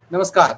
नमस्कार।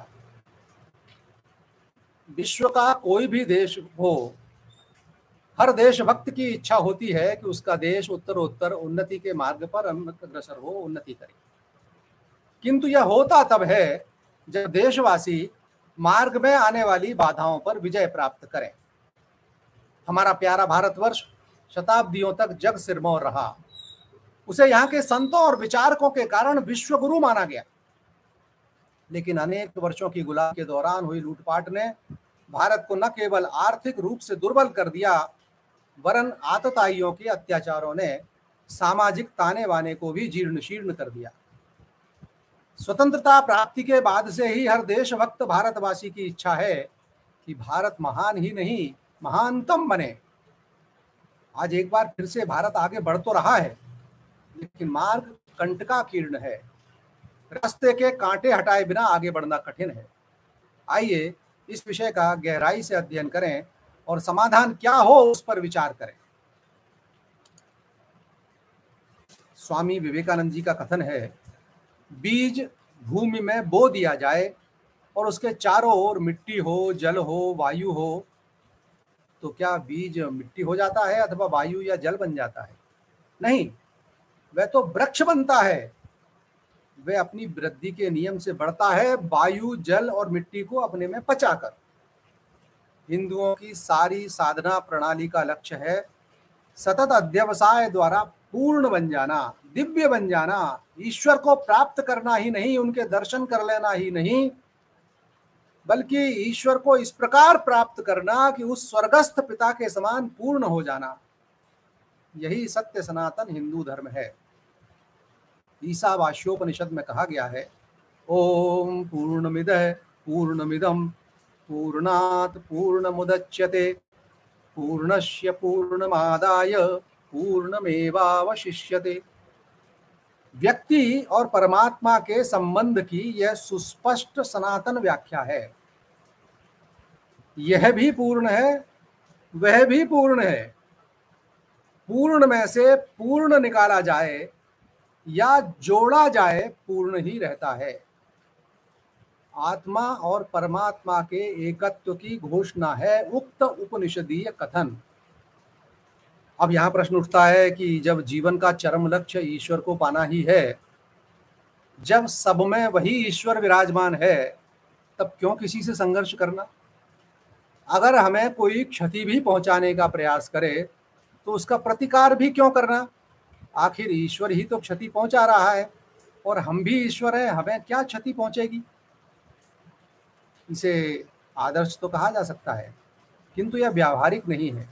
विश्व का कोई भी देश हो, हर देशभक्त की इच्छा होती है कि उसका देश उत्तरोत्तर उन्नति के मार्ग पर अग्रसर हो, उन्नति करे। किंतु यह होता तब है जब देशवासी मार्ग में आने वाली बाधाओं पर विजय प्राप्त करें। हमारा प्यारा भारतवर्ष शताब्दियों तक जग सिरमौर रहा। उसे यहाँ के संतों और विचारकों के कारण विश्व गुरु माना गया। लेकिन अनेक वर्षों की गुलामी के दौरान हुई लूटपाट ने भारत को न केवल आर्थिक रूप से दुर्बल कर दिया, वरन आतताइयों के अत्याचारों ने सामाजिक ताने बाने को भी जीर्ण शीर्ण कर दिया। स्वतंत्रता प्राप्ति के बाद से ही हर देशभक्त भारतवासी की इच्छा है कि भारत महान ही नहीं, महानतम बने। आज एक बार फिर से भारत आगे बढ़ तो रहा है, लेकिन मार्ग कंटकाकीर्ण है। रास्ते के कांटे हटाए बिना आगे बढ़ना कठिन है। आइए इस विषय का गहराई से अध्ययन करें और समाधान क्या हो उस पर विचार करें। स्वामी विवेकानंद जी का कथन है, बीज भूमि में बो दिया जाए और उसके चारों ओर मिट्टी हो, जल हो, वायु हो, तो क्या बीज मिट्टी हो जाता है अथवा वायु या जल बन जाता है? नहीं, वह तो वृक्ष बनता है। वह अपनी वृद्धि के नियम से बढ़ता है, वायु, जल और मिट्टी को अपने में पचाकर। हिंदुओं की सारी साधना प्रणाली का लक्ष्य है सतत अध्यवसाय द्वारा पूर्ण बन जाना, दिव्य बन जाना, ईश्वर को प्राप्त करना ही नहीं, उनके दर्शन कर लेना ही नहीं, बल्कि ईश्वर को इस प्रकार प्राप्त करना कि उस स्वर्गस्थ पिता के समान पूर्ण हो जाना। यही सत्य सनातन हिंदू धर्म है। ईशावास्योपनिषद में कहा गया है, ओम पूर्णमिदः पूर्णमिदं पूर्णात् पूर्णमुदच्यते पूर्णस्य पूर्णमादाय पूर्णमेवावशिष्यते। व्यक्ति और परमात्मा के संबंध की यह सुस्पष्ट सनातन व्याख्या है। यह भी पूर्ण है, वह भी पूर्ण है। पूर्ण में से पूर्ण निकाला जाए या जोड़ा जाए, पूर्ण ही रहता है। आत्मा और परमात्मा के एकत्व की घोषणा है उक्त उपनिषदीय कथन। अब यहां प्रश्न उठता है कि जब जीवन का चरम लक्ष्य ईश्वर को पाना ही है, जब सब में वही ईश्वर विराजमान है, तब क्यों किसी से संघर्ष करना? अगर हमें कोई क्षति भी पहुंचाने का प्रयास करे तो उसका प्रतिकार भी क्यों करना? आखिर ईश्वर ही तो क्षति पहुंचा रहा है और हम भी ईश्वर हैं, हमें क्या क्षति पहुंचेगी? इसे आदर्श तो कहा जा सकता है, किंतु यह व्यावहारिक नहीं है।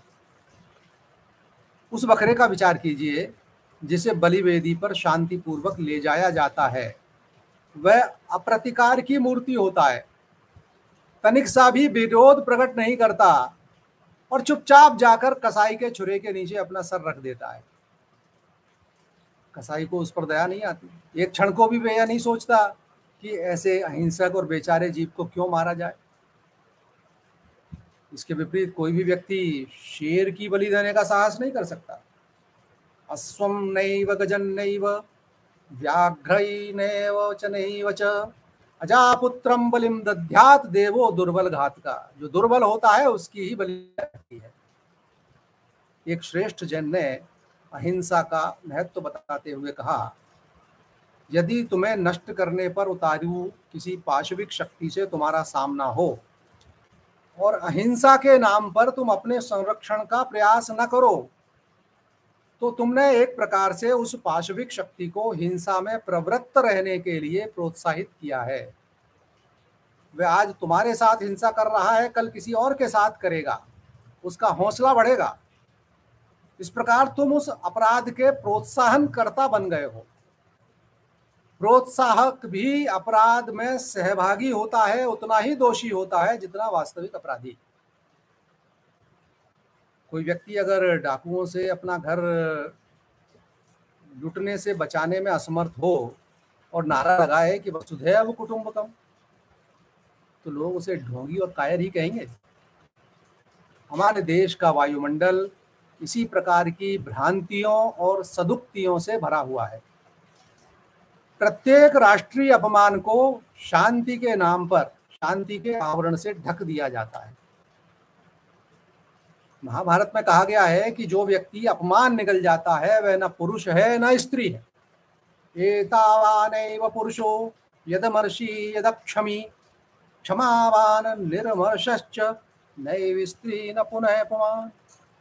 उस बकरे का विचार कीजिए जिसे बलिवेदी पर शांतिपूर्वक ले जाया जाता है। वह अप्रतिकार की मूर्ति होता है, तनिक सा भी विरोध प्रकट नहीं करता और चुपचाप जाकर कसाई के छुरे के नीचे अपना सर रख देता है। कसाई को उस पर दया नहीं आती, एक क्षण को भी वह यह नहीं सोचता कि ऐसे अहिंसक और बेचारे जीव को क्यों मारा जाए। इसके विपरीत कोई भी व्यक्ति शेर की बलि देने का साहस नहीं कर सकता। अश्वम नैव गजन नैव व्याघ्रैनैव च नैव च अजापुत्रम बलिम दध्यात देवो दुर्बल घातका। जो दुर्बल होता है उसकी ही बलि रहती है। एक श्रेष्ठ जैन ने अहिंसा का महत्व बताते हुए कहा, यदि तुम्हें नष्ट करने पर उतारू किसी पाशविक शक्ति से तुम्हारा सामना हो और अहिंसा के नाम पर तुम अपने संरक्षण का प्रयास न करो, तो तुमने एक प्रकार से उस पाशविक शक्ति को हिंसा में प्रवृत्त रहने के लिए प्रोत्साहित किया है। वह आज तुम्हारे साथ हिंसा कर रहा है, कल किसी और के साथ करेगा, उसका हौसला बढ़ेगा। इस प्रकार तुम उस अपराध के प्रोत्साहन कर्ता बन गए हो। प्रोत्साहक भी अपराध में सहभागी होता है, उतना ही दोषी होता है जितना वास्तविक अपराधी। कोई व्यक्ति अगर डाकुओं से अपना घर लूटने से बचाने में असमर्थ हो और नारा लगाए कि वसुधैव कुटुंबकम, तो लोग उसे ढोंगी और कायर ही कहेंगे। हमारे देश का वायुमंडल इसी प्रकार की भ्रांतियों और सदुक्तियों से भरा हुआ है। प्रत्येक राष्ट्रीय अपमान को शांति के नाम पर शांति के आवरण से ढक दिया जाता है। महाभारत में कहा गया है कि जो व्यक्ति अपमान निगल जाता है वह न पुरुष है न स्त्री है। एतावानैव पुरुषो यदमर्षि यदक्षमी क्षमावान निर्मर्षश्च नैव स्त्री न पुनः पुमान।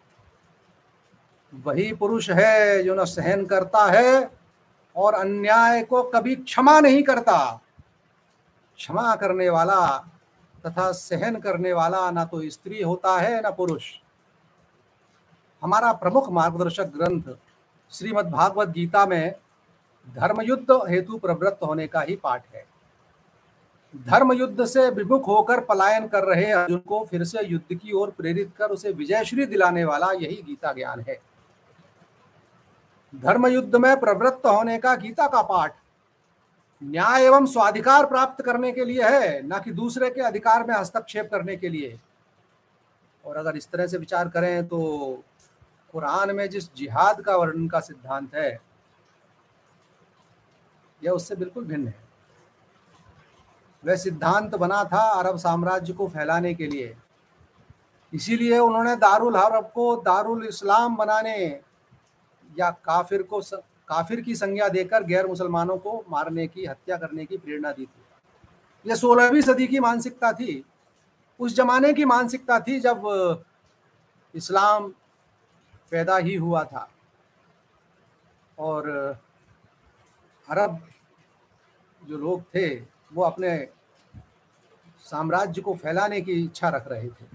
वही पुरुष है जो न सहन करता है और अन्याय को कभी क्षमा नहीं करता। क्षमा करने वाला तथा सहन करने वाला ना तो स्त्री होता है ना पुरुष। हमारा प्रमुख मार्गदर्शक ग्रंथ श्रीमद् भागवत गीता में धर्मयुद्ध हेतु प्रवृत्त होने का ही पाठ है। धर्म युद्ध से विमुख होकर पलायन कर रहे अर्जुन को फिर से युद्ध की ओर प्रेरित कर उसे विजयश्री दिलाने वाला यही गीता ज्ञान है। धर्म युद्ध में प्रवृत्त होने का गीता का पाठ न्याय एवं स्वाधिकार प्राप्त करने के लिए है, न कि दूसरे के अधिकार में हस्तक्षेप करने के लिए। और अगर इस तरह से विचार करें तो कुरान में जिस जिहाद का वर्णन का सिद्धांत है यह उससे बिल्कुल भिन्न है। वह सिद्धांत बना था अरब साम्राज्य को फैलाने के लिए, इसीलिए उन्होंने दारुल हर्ब को दारुल इस्लाम बनाने या काफिर की संज्ञा देकर गैर मुसलमानों को मारने की हत्या करने की प्रेरणा दी थी। यह 16वीं सदी की मानसिकता थी, उस जमाने की मानसिकता थी जब इस्लाम पैदा ही हुआ था और अरब जो लोग थे वो अपने साम्राज्य को फैलाने की इच्छा रख रहे थे।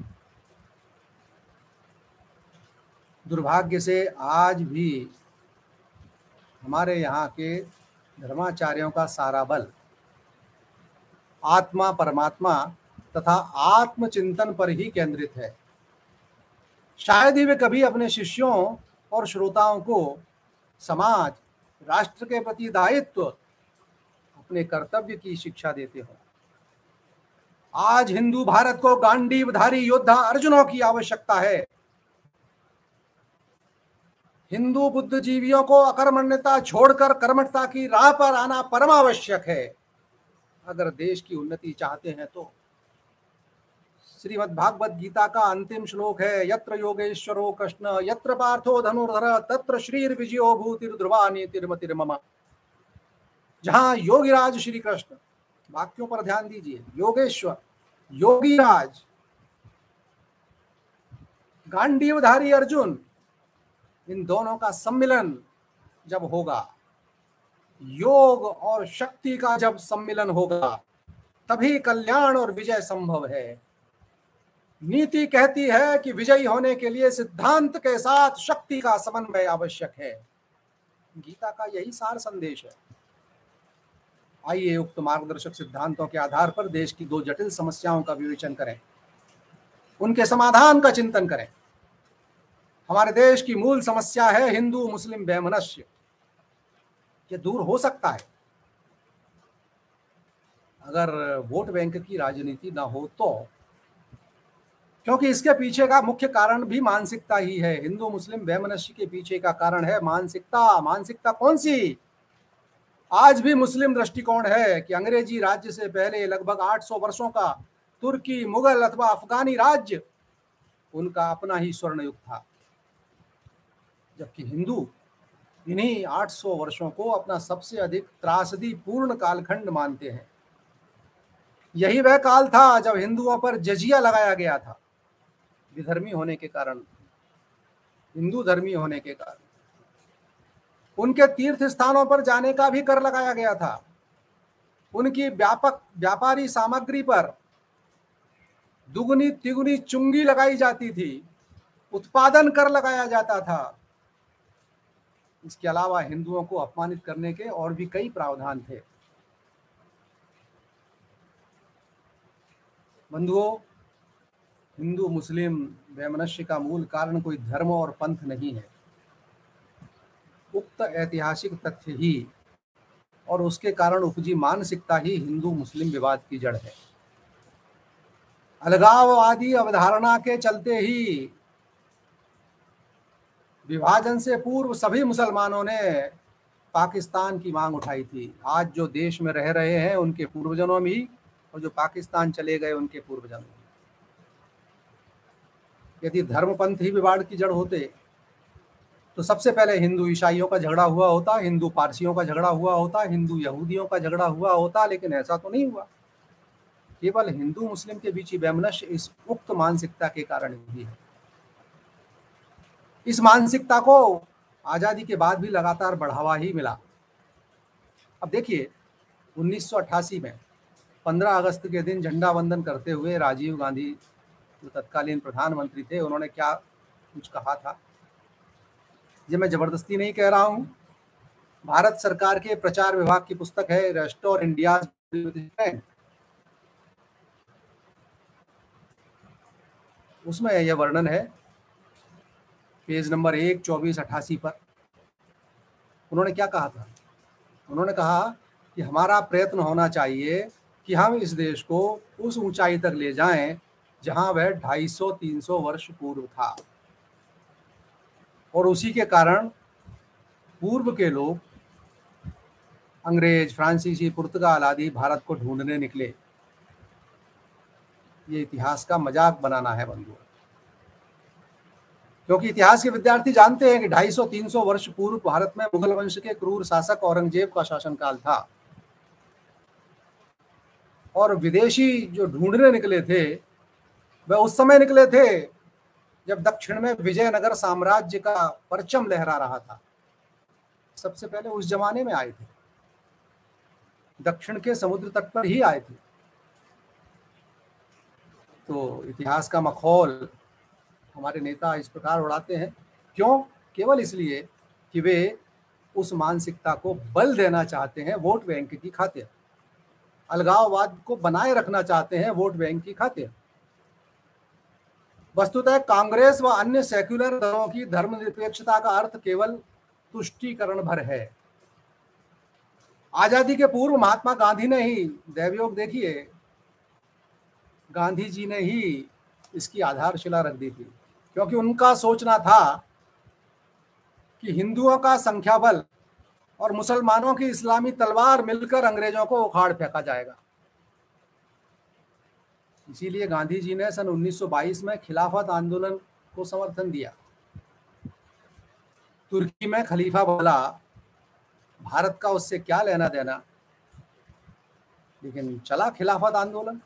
दुर्भाग्य से आज भी हमारे यहाँ के धर्माचार्यों का सारा बल आत्मा परमात्मा तथा आत्मचिंतन पर ही केंद्रित है। शायद ही वे कभी अपने शिष्यों और श्रोताओं को समाज राष्ट्र के प्रति दायित्व अपने कर्तव्य की शिक्षा देते हो। आज हिंदू भारत को गांडीवधारी योद्धा अर्जुनों की आवश्यकता है। हिंदू बुद्धिजीवियों को अकर्मण्यता छोड़कर कर्मठता की राह पर आना परम आवश्यक है अगर देश की उन्नति चाहते हैं तो। श्रीमद् भागवत गीता का अंतिम श्लोक है, यत्र योगेश्वरो कृष्ण यत्र पार्थो धनुर्धर तत्र श्रीर विजयो भूतिर्ध्रुवा नीतिर्मतिर्मम। जहां योगीराज श्री कृष्ण, वाक्यों पर ध्यान दीजिए, योगेश्वर योगीराज, गांडीवधारी अर्जुन, इन दोनों का सम्मिलन जब होगा, योग और शक्ति का जब सम्मिलन होगा, तभी कल्याण और विजय संभव है। नीति कहती है कि विजयी होने के लिए सिद्धांत के साथ शक्ति का समन्वय आवश्यक है। गीता का यही सार संदेश है। आइए उक्त मार्गदर्शक सिद्धांतों के आधार पर देश की दो जटिल समस्याओं का विवेचन करें, उनके समाधान का चिंतन करें। हमारे देश की मूल समस्या है हिंदू मुस्लिम वैमनस्य। ये दूर हो सकता है अगर वोट बैंक की राजनीति ना हो तो, क्योंकि इसके पीछे का मुख्य कारण भी मानसिकता ही है। हिंदू मुस्लिम वैमनस्य के पीछे का कारण है मानसिकता। मानसिकता कौन सी? आज भी मुस्लिम दृष्टिकोण है कि अंग्रेजी राज्य से पहले लगभग 800 वर्षों का तुर्की, मुगल अथवा अफगानी राज्य उनका अपना ही स्वर्ण युग था, जबकि हिंदू इन्हीं 800 वर्षों को अपना सबसे अधिक त्रासदी पूर्ण कालखंड मानते हैं। यही वह काल था जब हिंदुओं पर जजिया लगाया गया था, विधर्मी होने के कारण, हिंदू धर्मी होने के कारण। उनके तीर्थ स्थानों पर जाने का भी कर लगाया गया था। उनकी व्यापक व्यापारी सामग्री पर दुगुनी तिगुनी चुंगी लगाई जाती थी, उत्पादन कर लगाया जाता था। इसके अलावा हिंदुओं को अपमानित करने के और भी कई प्रावधान थे। बंधुओं, हिंदू मुस्लिम वैमनस्य का मूल कारण कोई धर्म और पंथ नहीं है। उक्त ऐतिहासिक तथ्य ही और उसके कारण उपजी मानसिकता ही हिंदू मुस्लिम विवाद की जड़ है। अलगाववादी अवधारणा के चलते ही विभाजन से पूर्व सभी मुसलमानों ने पाकिस्तान की मांग उठाई थी। आज जो देश में रह रहे हैं उनके पूर्वजों में ही, और जो पाकिस्तान चले गए उनके पूर्वजों में। यदि धर्मपंथ ही विवाद की जड़ होते तो सबसे पहले हिंदू ईसाइयों का झगड़ा हुआ होता, हिंदू पारसियों का झगड़ा हुआ होता, हिंदू यहूदियों का झगड़ा हुआ होता, लेकिन ऐसा तो नहीं हुआ। केवल हिंदू मुस्लिम के बीच ही वैमनस्य इस उक्त मानसिकता के कारण ही है। इस मानसिकता को आजादी के बाद भी लगातार बढ़ावा ही मिला। अब देखिए 1988 में 15 अगस्त के दिन झंडा वंदन करते हुए राजीव गांधी जो तत्कालीन प्रधानमंत्री थे, उन्होंने क्या कुछ कहा था। ये मैं जबरदस्ती नहीं कह रहा हूं, भारत सरकार के प्रचार विभाग की पुस्तक है रेस्टोर इंडिया, उसमें यह वर्णन है पेज नंबर 1, 24, 88 पर। उन्होंने क्या कहा था? उन्होंने कहा कि हमारा प्रयत्न होना चाहिए कि हम इस देश को उस ऊंचाई तक ले जाएं जहां वह 250-300 वर्ष पूर्व था, और उसी के कारण पूर्व के लोग अंग्रेज, फ्रांसीसी, पुर्तगाल आदि भारत को ढूंढने निकले। ये इतिहास का मजाक बनाना है बंधुओं, क्योंकि इतिहास के विद्यार्थी जानते हैं कि 250-300 वर्ष पूर्व भारत में मुगल वंश के क्रूर शासक औरंगजेब का शासनकाल था, और विदेशी जो ढूंढने निकले थे वह उस समय निकले थे जब दक्षिण में विजयनगर साम्राज्य का परचम लहरा रहा था। सबसे पहले उस जमाने में आए थे, दक्षिण के समुद्र तट पर ही आए थे। तो इतिहास का मखौल हमारे नेता इस प्रकार उड़ाते हैं, क्यों? केवल इसलिए कि वे उस मानसिकता को बल देना चाहते हैं वोट बैंक की खातिर, अलगाववाद को बनाए रखना चाहते हैं वोट बैंक की खातिर। वस्तुतः कांग्रेस व अन्य सेक्युलर दलों की धर्मनिरपेक्षता का अर्थ केवल तुष्टीकरण भर है। आजादी के पूर्व महात्मा गांधी ने ही, दैवयोग देखिए, गांधी जी ने ही इसकी आधारशिला रख दी थी, क्योंकि उनका सोचना था कि हिंदुओं का संख्या बल और मुसलमानों की इस्लामी तलवार मिलकर अंग्रेजों को उखाड़ फेंका जाएगा। इसीलिए गांधी जी ने सन 1922 में खिलाफत आंदोलन को समर्थन दिया। तुर्की में खलीफा बोला, भारत का उससे क्या लेना देना, लेकिन चला खिलाफत आंदोलन,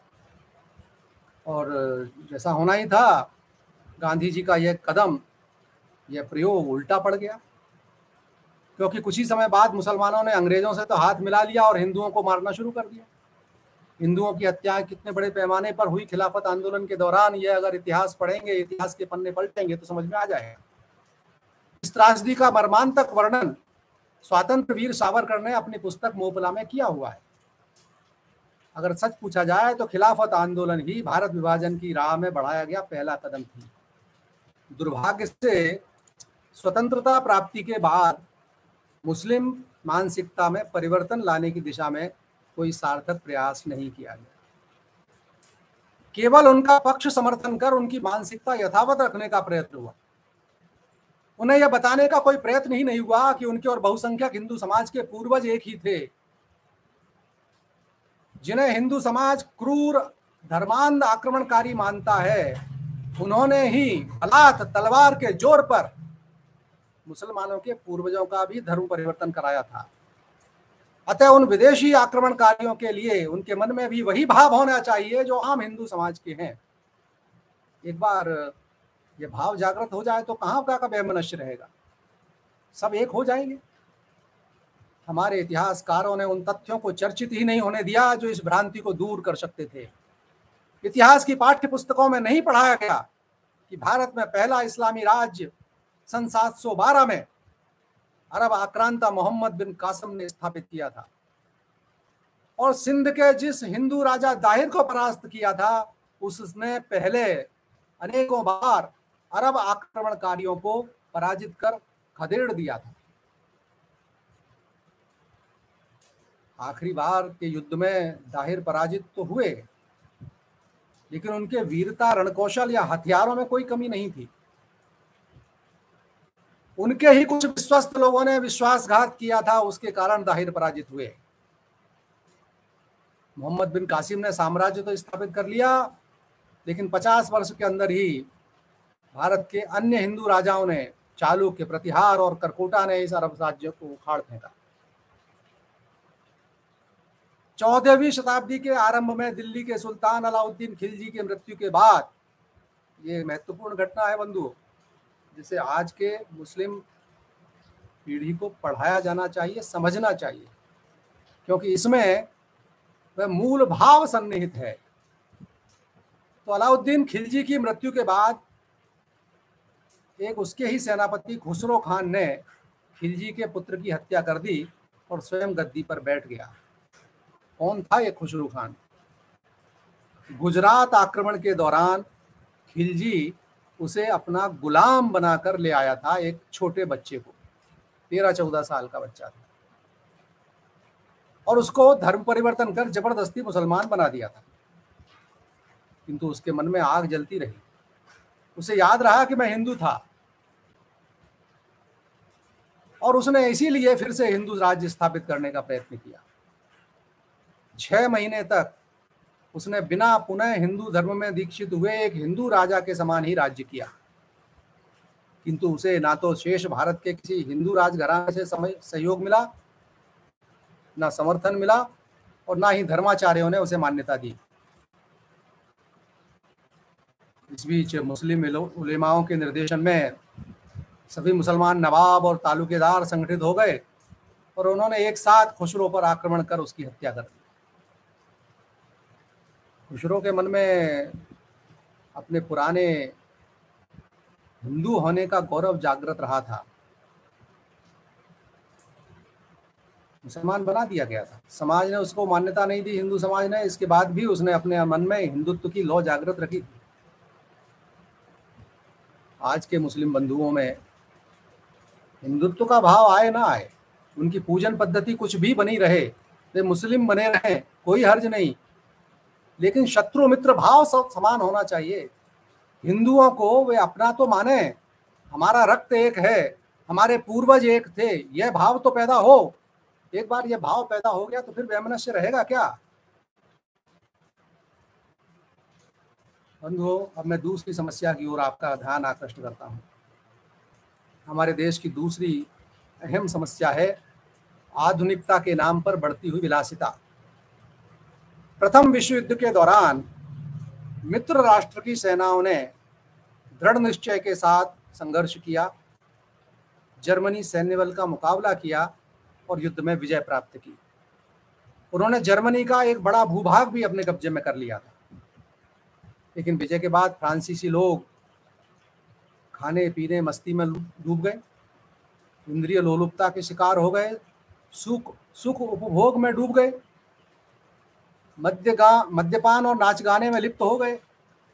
और जैसा होना ही था, गांधी जी का यह कदम, यह प्रयोग उल्टा पड़ गया, क्योंकि कुछ ही समय बाद मुसलमानों ने अंग्रेजों से तो हाथ मिला लिया और हिंदुओं को मारना शुरू कर दिया। हिंदुओं की हत्याएं कितने बड़े पैमाने पर हुई खिलाफत आंदोलन के दौरान, ये अगर इतिहास पढ़ेंगे, इतिहास के पन्ने पलटेंगे तो समझ में आ जाएगा। इस त्रासदी का मर्मांतक वर्णन स्वातंत्र वीर सावरकर ने अपनी पुस्तक मोपला में किया हुआ है। अगर सच पूछा जाए तो खिलाफत आंदोलन ही भारत विभाजन की राह में बढ़ाया गया पहला कदम थी। दुर्भाग्य से स्वतंत्रता प्राप्ति के बाद मुस्लिम मानसिकता में परिवर्तन लाने की दिशा में कोई सार्थक प्रयास नहीं किया गया। केवल उनका पक्ष समर्थन कर उनकी मानसिकता यथावत रखने का प्रयत्न हुआ। उन्हें यह बताने का कोई प्रयत्न ही नहीं हुआ कि उनके और बहुसंख्यक हिंदू समाज के पूर्वज एक ही थे, जिन्हें हिंदू समाज क्रूर, धर्मांध, आक्रमणकारी मानता है। उन्होंने ही हालात तलवार के जोर पर मुसलमानों के पूर्वजों का भी धर्म परिवर्तन कराया था। अतः उन विदेशी आक्रमणकारियों के लिए उनके मन में भी वही भाव होना चाहिए जो आम हिंदू समाज के हैं। एक बार ये भाव जागृत हो जाए तो कहां का वैमनस्य रहेगा, सब एक हो जाएंगे। हमारे इतिहासकारों ने उन तथ्यों को चर्चित ही नहीं होने दिया जो इस भ्रांति को दूर कर सकते थे। इतिहास की पाठ्य पुस्तकों में नहीं पढ़ाया गया कि भारत में पहला इस्लामी राज्य सन 712 में अरब आक्रांता मोहम्मद बिन कासिम ने स्थापित किया था, और सिंध के जिस हिंदू राजा दाहिर को परास्त किया था उसने पहले अनेकों बार अरब आक्रमणकारियों को पराजित कर खदेड़ दिया था। आखिरी बार के युद्ध में दाहिर पराजित तो हुए, लेकिन उनके वीरता, रणकौशल या हथियारों में कोई कमी नहीं थी। उनके ही कुछ विश्वस्त लोगों ने विश्वासघात किया था, उसके कारण दाहिर पराजित हुए। मोहम्मद बिन कासिम ने साम्राज्य तो स्थापित कर लिया, लेकिन 50 वर्ष के अंदर ही भारत के अन्य हिंदू राजाओं ने, चालुक्य, प्रतिहार और करकोटा ने इस अरब राज्य को उखाड़ फेंका। 14वीं शताब्दी के आरंभ में दिल्ली के सुल्तान अलाउद्दीन खिलजी की मृत्यु के बाद, ये महत्वपूर्ण घटना है बंधुओं, जिसे आज के मुस्लिम पीढ़ी को पढ़ाया जाना चाहिए, समझना चाहिए, क्योंकि इसमें वह मूल भाव सन्निहित है। तो अलाउद्दीन खिलजी की मृत्यु के बाद एक उसके ही सेनापति खुसरो खान ने खिलजी के पुत्र की हत्या कर दी और स्वयं गद्दी पर बैठ गया। कौन था ये खुसरो खान? गुजरात आक्रमण के दौरान खिलजी उसे अपना गुलाम बनाकर ले आया था, एक छोटे बच्चे को, 13-14 साल का बच्चा था, और उसको धर्म परिवर्तन कर जबरदस्ती मुसलमान बना दिया था। किंतु उसके मन में आग जलती रही, उसे याद रहा कि मैं हिंदू था, और उसने इसीलिए फिर से हिंदू राज्य स्थापित करने का प्रयत्न किया। 6 महीने तक उसने बिना पुनः हिंदू धर्म में दीक्षित हुए एक हिंदू राजा के समान ही राज्य किया। किंतु उसे ना तो शेष भारत के किसी हिंदू राजघराने से सहयोग मिला, ना समर्थन मिला, और ना ही धर्माचार्यों ने उसे मान्यता दी। इस बीच मुस्लिम उलेमाओं के निर्देशन में सभी मुसलमान नवाब और तालुकेदार संगठित हो गए और उन्होंने एक साथ खुसरो पर आक्रमण कर उसकी हत्या कर दी। खुसरो के मन में अपने पुराने हिंदू होने का गौरव जागृत रहा था। मुसलमान बना दिया गया था, समाज ने उसको मान्यता नहीं दी, हिंदू समाज ने। इसके बाद भी उसने अपने मन में हिंदुत्व की लौ जागृत रखी। आज के मुस्लिम बंधुओं में हिंदुत्व का भाव आए ना आए, उनकी पूजन पद्धति कुछ भी बनी रहे, वे मुस्लिम बने रहे, कोई हर्ज नहीं, लेकिन शत्रु मित्र भाव सब समान होना चाहिए। हिंदुओं को वे अपना तो माने, हमारा रक्त एक है, हमारे पूर्वज एक थे, यह भाव तो पैदा हो। एक बार यह भाव पैदा हो गया तो फिर वैमनस्य रहेगा क्या? बंधुओं, अब मैं दूसरी समस्या की ओर आपका ध्यान आकृष्ट करता हूं। हमारे देश की दूसरी अहम समस्या है आधुनिकता के नाम पर बढ़ती हुई विलासिता। प्रथम विश्व युद्ध के दौरान मित्र राष्ट्र की सेनाओं ने दृढ़ निश्चय के साथ संघर्ष किया, जर्मनी सैन्य बल का मुकाबला किया और युद्ध में विजय प्राप्त की। उन्होंने जर्मनी का एक बड़ा भूभाग भी अपने कब्जे में कर लिया था। लेकिन विजय के बाद फ्रांसीसी लोग खाने पीने मस्ती में डूब गए, इंद्रिय लोलुपता के शिकार हो गए, सुख उपभोग में डूब गए, मद्यपान और नाच गाने में लिप्त हो गए,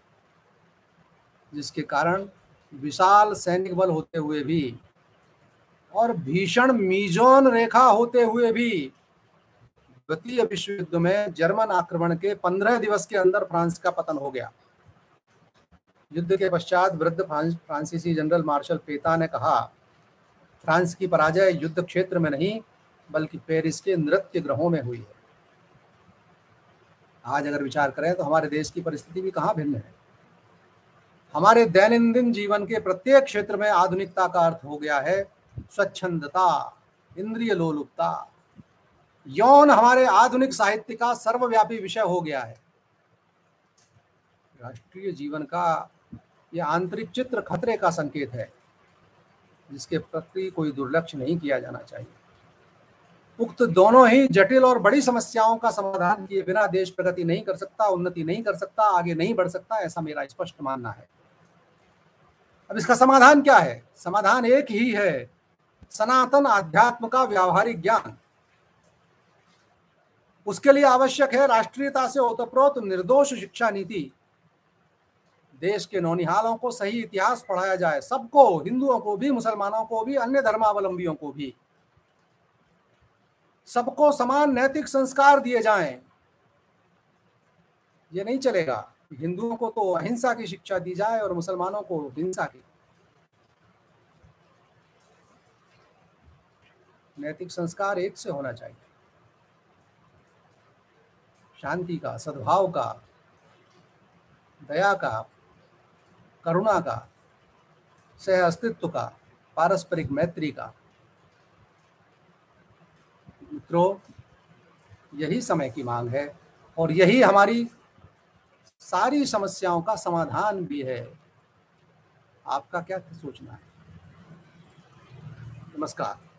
जिसके कारण विशाल सैनिक बल होते हुए भी और भीषण मीजोन रेखा होते हुए भी द्वितीय विश्व युद्ध में जर्मन आक्रमण के 15 दिवस के अंदर फ्रांस का पतन हो गया। युद्ध के पश्चात वृद्ध फ्रांसीसी जनरल मार्शल पेता ने कहा, फ्रांस की पराजय युद्ध क्षेत्र में नहीं बल्कि पेरिस के नृत्य गृहों में हुई है। आज अगर विचार करें तो हमारे देश की परिस्थिति भी कहाँ भिन्न है। हमारे दैनंदिन जीवन के प्रत्येक क्षेत्र में आधुनिकता का अर्थ हो गया है स्वच्छंदता, इंद्रिय लोलुपता। यौन हमारे आधुनिक साहित्य का सर्वव्यापी विषय हो गया है। राष्ट्रीय जीवन का यह आंतरिक चित्र खतरे का संकेत है, जिसके प्रति कोई दुर्लक्ष्य नहीं किया जाना चाहिए। उक्त दोनों ही जटिल और बड़ी समस्याओं का समाधान किए बिना देश प्रगति नहीं कर सकता, उन्नति नहीं कर सकता, आगे नहीं बढ़ सकता, ऐसा मेरा स्पष्ट मानना है। अब इसका समाधान क्या है? समाधान एक ही है, सनातन आध्यात्म का व्यावहारिक ज्ञान। उसके लिए आवश्यक है राष्ट्रीयता से ओतप्रोत निर्दोष शिक्षा नीति। देश के नौनिहालों को सही इतिहास पढ़ाया जाए, सबको, हिंदुओं को भी, मुसलमानों को भी, अन्य धर्मावलंबियों को भी। सबको समान नैतिक संस्कार दिए जाएं। ये नहीं चलेगा हिंदुओं को तो अहिंसा की शिक्षा दी जाए और मुसलमानों को हिंसा की। नैतिक संस्कार एक से होना चाहिए, शांति का, सद्भाव का, दया का, करुणा का, सह अस्तित्व का, पारस्परिक मैत्री का। मित्रों, यही समय की मांग है और यही हमारी सारी समस्याओं का समाधान भी है। आपका क्या सोचना है? नमस्कार।